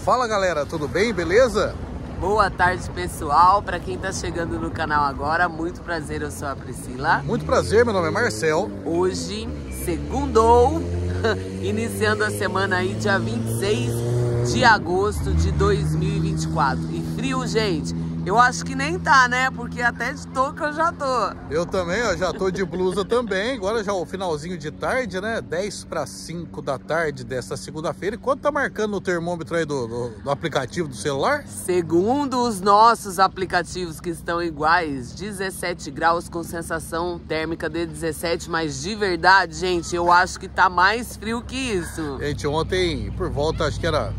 Fala galera, tudo bem? Beleza? Boa tarde pessoal, para quem tá chegando no canal agora, muito prazer, eu sou a Priscila. Muito prazer, meu nome é Marcel. Hoje, segundou, iniciando a semana aí, dia 26 de agosto de 2024. E frio, gente, eu acho que nem tá, né? Porque até de touca eu já tô. Eu também, ó, já tô de blusa também. Agora já o finalzinho de tarde, né? 10 para 5 da tarde desta segunda-feira. E quanto tá marcando no termômetro aí do aplicativo do celular? Segundo os nossos aplicativos que estão iguais, 17 graus com sensação térmica de 17. Mas de verdade, gente, eu acho que tá mais frio que isso. Gente, ontem, por volta, acho que era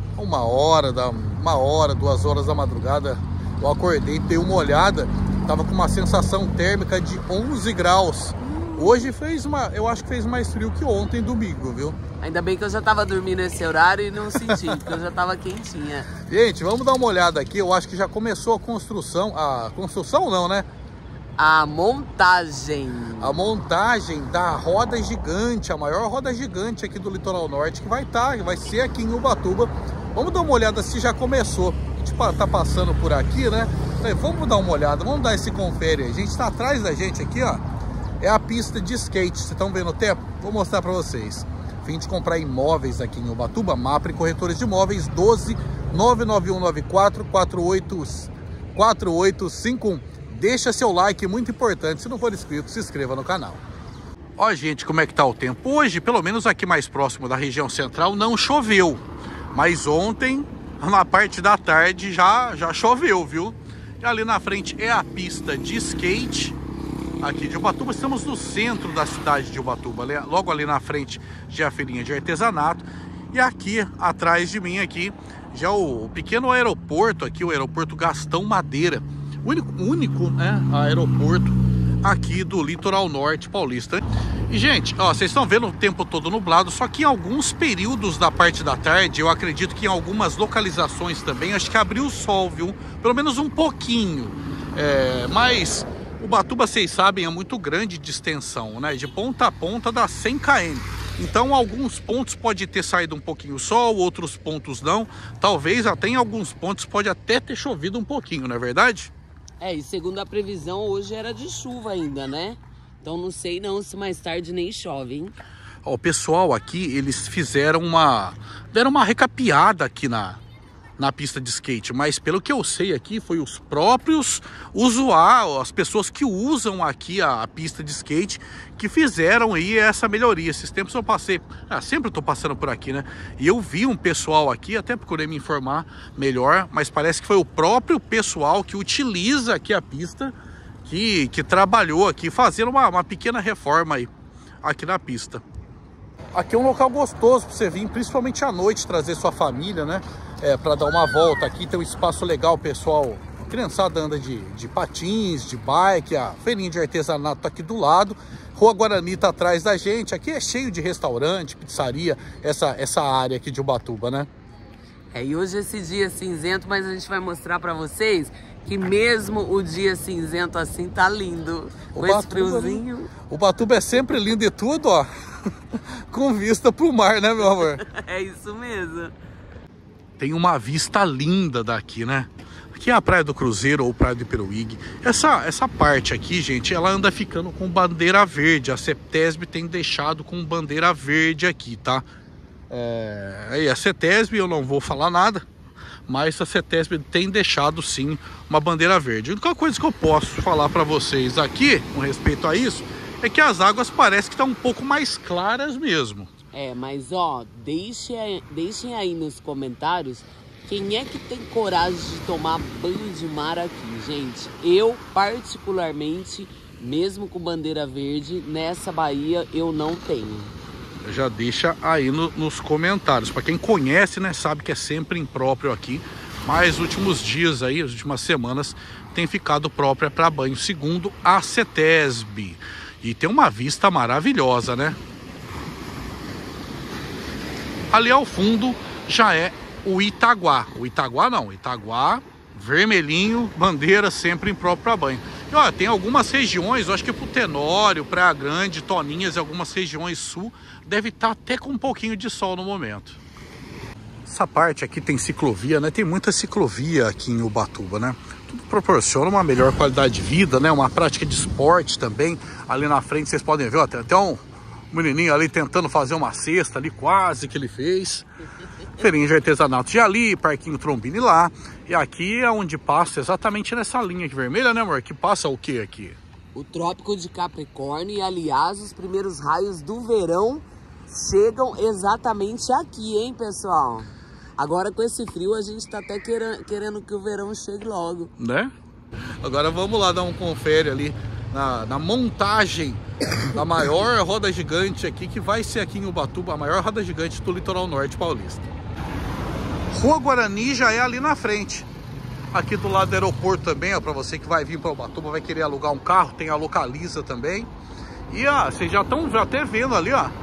2 horas da madrugada, eu acordei, dei uma olhada, tava com uma sensação térmica de 11 graus. Hoje eu acho que fez mais frio que ontem, domingo, viu? Ainda bem que eu já tava dormindo esse horário e não senti, porque eu já tava quentinha. Gente, vamos dar uma olhada aqui, eu acho que já começou a construção não, né? A montagem Da roda gigante, a maior roda gigante aqui do Litoral Norte, que vai ser aqui em Ubatuba. Vamos dar uma olhada se já começou. A gente tá passando por aqui, né? Vamos dar uma olhada, vamos dar esse confere aí. A gente tá atrás da gente aqui, ó. É a pista de skate, vocês estão vendo o tempo? Vou mostrar pra vocês. Fim de comprar imóveis aqui em Ubatuba, Mapre Corretores de Imóveis, 12 99194 4851. Deixa seu like, muito importante. Se não for inscrito, se inscreva no canal. Ó, gente, como é que tá o tempo? Hoje, pelo menos aqui mais próximo da região central, não choveu. Mas ontem, na parte da tarde, já choveu, viu? E ali na frente é a pista de skate aqui de Ubatuba. Estamos no centro da cidade de Ubatuba, logo ali na frente já a feirinha de artesanato. E aqui, atrás de mim, aqui, já o pequeno aeroporto aqui, o aeroporto Gastão Madeira. O único, né, aeroporto aqui do Litoral Norte paulista. E, gente, ó, vocês estão vendo o tempo todo nublado, só que em alguns períodos da parte da tarde, eu acredito que em algumas localizações também, acho que abriu o sol, viu? Pelo menos um pouquinho. Mas Ubatuba, vocês sabem, é muito grande de extensão, né? De ponta a ponta dá 100 km. Então, alguns pontos pode ter saído um pouquinho o sol, outros pontos não. Talvez até em alguns pontos pode até ter chovido um pouquinho, não é verdade? E segundo a previsão, hoje era de chuva ainda, né? Então não sei não se mais tarde nem chove, hein? Ó, o pessoal aqui, eles deram uma recapeada aqui na pista de skate, mas pelo que eu sei aqui, foi os próprios usuários, as pessoas que usam aqui a pista de skate, que fizeram aí essa melhoria. Esses tempos eu passei, sempre eu tô passando por aqui, né? E eu vi um pessoal aqui, até procurei me informar melhor, mas parece que foi o próprio pessoal que utiliza aqui a pista, que trabalhou aqui, fazendo uma pequena reforma aí, aqui na pista. Aqui é um local gostoso para você vir, principalmente à noite, trazer sua família, né? Para dar uma volta aqui, tem um espaço legal, pessoal. A criançada anda de patins, de bike, a feirinha de artesanato tá aqui do lado. Rua Guarani tá atrás da gente. Aqui é cheio de restaurante, pizzaria, essa área aqui de Ubatuba, né? E hoje esse dia cinzento, mas a gente vai mostrar para vocês que mesmo o dia cinzento assim tá lindo. Com esse friozinho. Ubatuba é sempre lindo e tudo, ó. Com vista pro mar, né, meu amor? É isso mesmo. Tem uma vista linda daqui, né? Aqui é a Praia do Cruzeiro ou Praia do Iperuígue. Essa parte aqui, gente, ela anda ficando com bandeira verde. A CETESB tem deixado com bandeira verde aqui, tá? A CETESB, eu não vou falar nada, mas a CETESB tem deixado sim uma bandeira verde. A única coisa que eu posso falar para vocês aqui, com respeito a isso, é que as águas parecem que estão um pouco mais claras mesmo. Mas ó, deixem aí nos comentários quem é que tem coragem de tomar banho de mar aqui, gente. Eu, particularmente, mesmo com bandeira verde, nessa baía eu não tenho. Já deixa aí nos comentários. Para quem conhece, né, sabe que é sempre impróprio aqui. Mas últimos dias aí, as últimas semanas, tem ficado própria para banho, segundo a CETESB. E tem uma vista maravilhosa, né? Ali ao fundo já é o Itaguá. O Itaguá não, Itaguá vermelhinho, bandeira sempre imprópria para banho. E olha, tem algumas regiões, eu acho que pro Tenório, Praia Grande, Toninhas e algumas regiões sul, deve estar até com um pouquinho de sol no momento. Essa parte aqui tem ciclovia, né? Tem muita ciclovia aqui em Ubatuba, né? Tudo proporciona uma melhor qualidade de vida, né? Uma prática de esporte também. Ali na frente vocês podem ver, ó, tem até um menininho ali tentando fazer uma cesta ali, quase que ele fez. Feirinha de artesanato de ali, parquinho Trombini lá. E aqui é onde passa exatamente nessa linha aqui vermelha, né, amor? Que passa o que aqui? O Trópico de Capricórnio. E aliás, os primeiros raios do verão chegam exatamente aqui, hein, pessoal? Agora com esse frio a gente tá até querendo que o verão chegue logo, né? Agora vamos lá dar um confere ali na montagem da maior roda gigante aqui, que vai ser aqui em Ubatuba, a maior roda gigante do litoral norte paulista. Rua Guarani já é ali na frente. Aqui do lado do aeroporto também, ó, para você que vai vir para Ubatuba, vai querer alugar um carro, tem a Localiza também. E ó, vocês já estão até vendo ali, ó.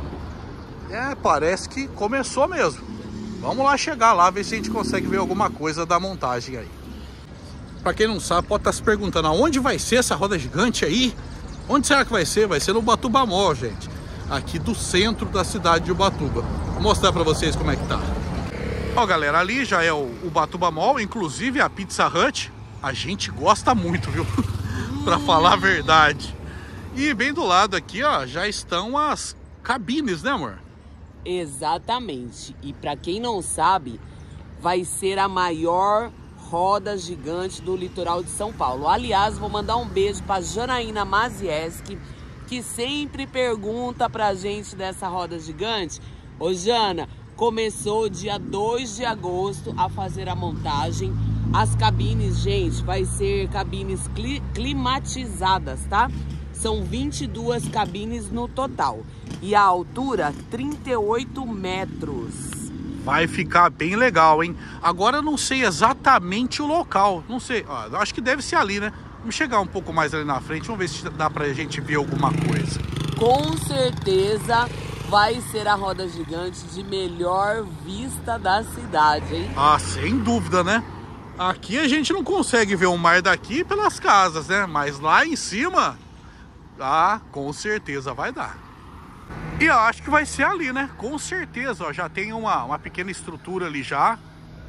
Parece que começou mesmo. Vamos lá chegar lá, ver se a gente consegue ver alguma coisa da montagem aí. Para quem não sabe, pode estar se perguntando, aonde vai ser essa roda gigante aí? Onde será que vai ser? Vai ser no Ubatuba Mall, gente. Aqui do centro da cidade de Ubatuba. Vou mostrar para vocês como é que tá. Ó, galera, ali já é o Ubatuba Mall, inclusive a Pizza Hut. A gente gosta muito, viu? Para falar a verdade. E bem do lado aqui, ó, já estão as cabines, né, amor? Exatamente. E para quem não sabe, vai ser a maior roda gigante do litoral de São Paulo. Aliás, vou mandar um beijo para Janaína Mazieski, que sempre pergunta pra gente dessa roda gigante. Ô Jana, começou dia 2 de agosto a fazer a montagem. As cabines, gente, vai ser cabines climatizadas, tá? São 22 cabines no total. E a altura, 38 metros. Vai ficar bem legal, hein? Agora eu não sei exatamente o local. Não sei, ó, acho que deve ser ali, né? Vamos chegar um pouco mais ali na frente. Vamos ver se dá pra gente ver alguma coisa. Com certeza vai ser a roda gigante de melhor vista da cidade, hein? Ah, sem dúvida, né? Aqui a gente não consegue ver o mar daqui pelas casas, né? Mas lá em cima, com certeza vai dar. E eu acho que vai ser ali, né? Com certeza, ó, já tem uma pequena estrutura ali já.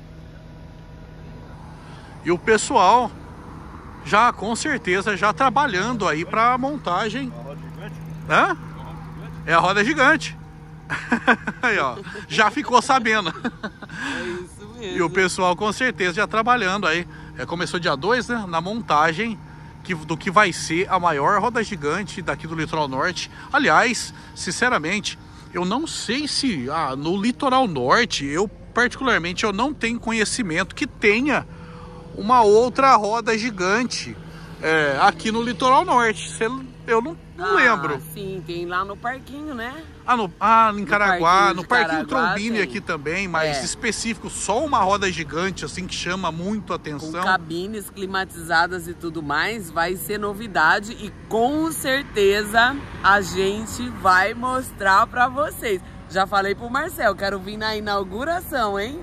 E o pessoal já, com certeza, já trabalhando aí pra montagem. A roda gigante? Hã? É a roda gigante. Aí, ó, já ficou sabendo. É isso mesmo. E o pessoal, com certeza, já trabalhando aí. Começou dia 2, né? Na montagem do que vai ser a maior roda gigante daqui do litoral norte. Aliás, sinceramente, eu não sei se no litoral norte, eu particularmente eu não tenho conhecimento que tenha uma outra roda gigante aqui no litoral norte. Eu não lembro. Sim, tem lá no parquinho, né? Em Caraguá, no parquinho Caraguá, Trombini aqui também, mas específico, só uma roda gigante assim que chama muito a atenção. Com cabines climatizadas e tudo mais, vai ser novidade e com certeza a gente vai mostrar pra vocês. Já falei pro Marcel, quero vir na inauguração, hein?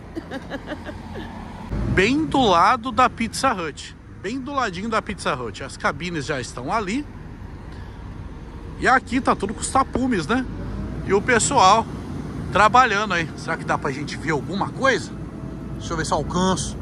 Bem do lado da Pizza Hut, bem do ladinho da Pizza Hut. As cabines já estão ali. E aqui tá tudo com os tapumes, né? E o pessoal trabalhando aí. Será que dá pra gente ver alguma coisa? Deixa eu ver se eu alcanço.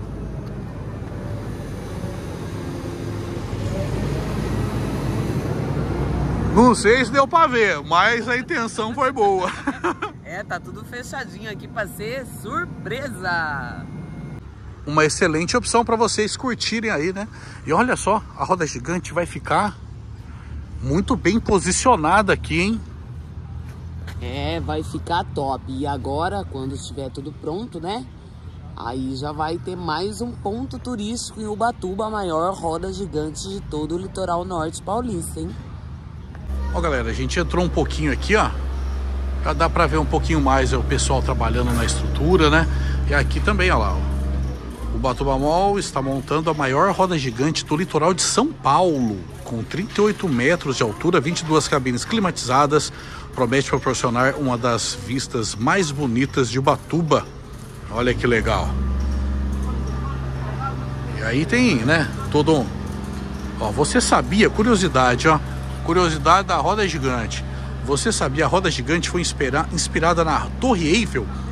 Não sei se deu pra ver, mas a intenção foi boa. Tá tudo fechadinho aqui pra ser surpresa. Uma excelente opção para vocês curtirem aí, né? E olha só, a roda gigante vai ficar muito bem posicionada aqui, hein? Vai ficar top. E agora, quando estiver tudo pronto, né? Aí já vai ter mais um ponto turístico em Ubatuba, a maior roda gigante de todo o litoral norte paulista, hein? Ó, galera, a gente entrou um pouquinho aqui, ó. Já dá para ver um pouquinho mais o pessoal trabalhando na estrutura, né? E aqui também, ó lá, ó. O Ubatuba Mall está montando a maior roda gigante do litoral de São Paulo, com 38 metros de altura, 22 cabines climatizadas, promete proporcionar uma das vistas mais bonitas de Ubatuba. Olha que legal. E aí tem, né, todo um... Ó, você sabia, curiosidade, ó, curiosidade da roda gigante. Você sabia, a roda gigante foi inspirada na Torre Eiffel,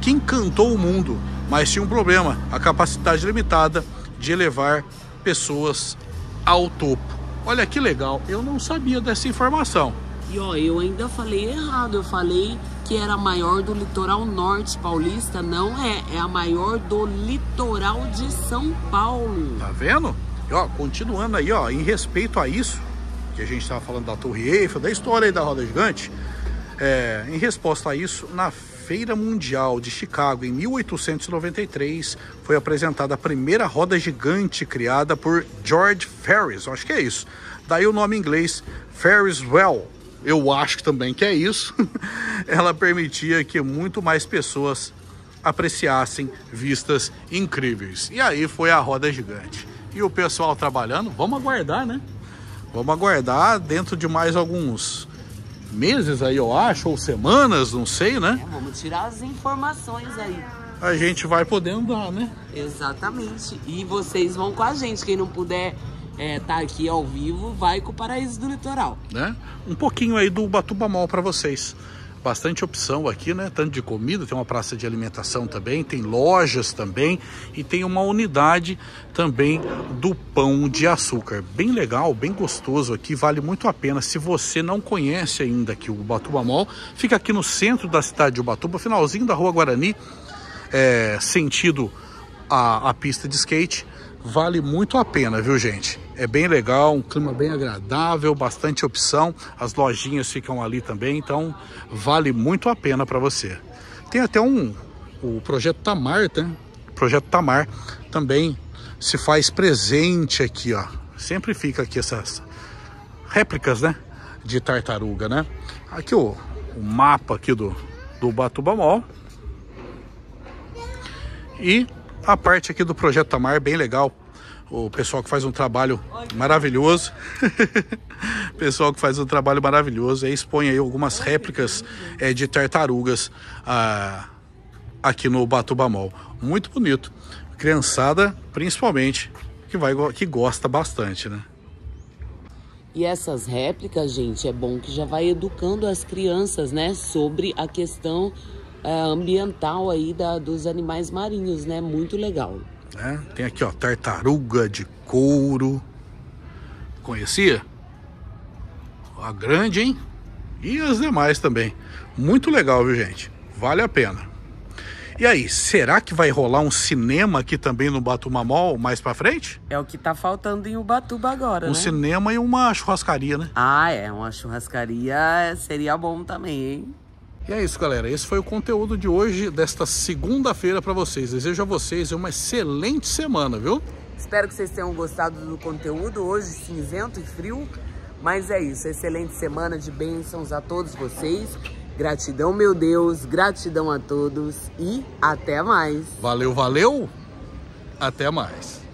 que encantou o mundo, mas tinha um problema, a capacidade limitada de elevar pessoas ao topo. Olha que legal, eu não sabia dessa informação. E ó, eu ainda falei errado, eu falei que era a maior do litoral norte paulista, não é, é a maior do litoral de São Paulo. Tá vendo? E ó, continuando aí, ó, em respeito a isso, que a gente estava falando da Torre Eiffel, da história aí da roda gigante, em resposta a isso, na Feira Mundial de Chicago, em 1893, foi apresentada a primeira roda gigante criada por George Ferris, acho que é isso. Daí o nome em inglês, Ferris Wheel, eu acho também que é isso. Ela permitia que muito mais pessoas apreciassem vistas incríveis. E aí foi a roda gigante. E o pessoal trabalhando, vamos aguardar, né? Vamos aguardar dentro de mais alguns meses aí, eu acho, ou semanas, não sei, né? Vamos tirar as informações aí. A gente vai poder andar, né? Exatamente. E vocês vão com a gente. Quem não puder tá aqui ao vivo, vai com o Paraíso do Litoral. Né? Um pouquinho aí do Ubatuba Mall para vocês. Bastante opção aqui, né? Tanto de comida, tem uma praça de alimentação também, tem lojas também e tem uma unidade também do pão de açúcar. Bem legal, bem gostoso aqui, vale muito a pena. Se você não conhece ainda aqui o Ubatuba Mall, fica aqui no centro da cidade de Ubatuba, finalzinho da Rua Guarani, sentido a pista de skate. Vale muito a pena, viu, gente? É bem legal, um clima bem agradável, bastante opção. As lojinhas ficam ali também, então vale muito a pena para você. Tem até o Projeto Tamar, né? O Projeto Tamar também se faz presente aqui, ó. Sempre fica aqui essas réplicas, né? De tartaruga, né? Aqui o mapa aqui do Ubatuba Mall. E a parte aqui do Projeto Tamar, bem legal. O pessoal que faz um trabalho maravilhoso. Pessoal que faz um trabalho maravilhoso. Aí expõe aí algumas réplicas de tartarugas aqui no Ubatuba Mall. Muito bonito. Criançada, principalmente, que gosta bastante, né? E essas réplicas, gente, é bom que já vai educando as crianças, né? Sobre a questão ambiental aí dos animais marinhos, né? Muito legal. Tem aqui, ó, tartaruga de couro. Conhecia? A grande, hein? E as demais também. Muito legal, viu, gente? Vale a pena. E aí, será que vai rolar um cinema aqui também no Ubatuba Mall mais pra frente? É o que tá faltando em Ubatuba agora, né? Um cinema e uma churrascaria, né? Uma churrascaria seria bom também, hein? E é isso, galera. Esse foi o conteúdo de hoje, desta segunda-feira para vocês. Desejo a vocês uma excelente semana, viu? Espero que vocês tenham gostado do conteúdo. Hoje cinzento e frio, mas é isso. Excelente semana de bênçãos a todos vocês. Gratidão, meu Deus. Gratidão a todos e até mais. Valeu, valeu. Até mais.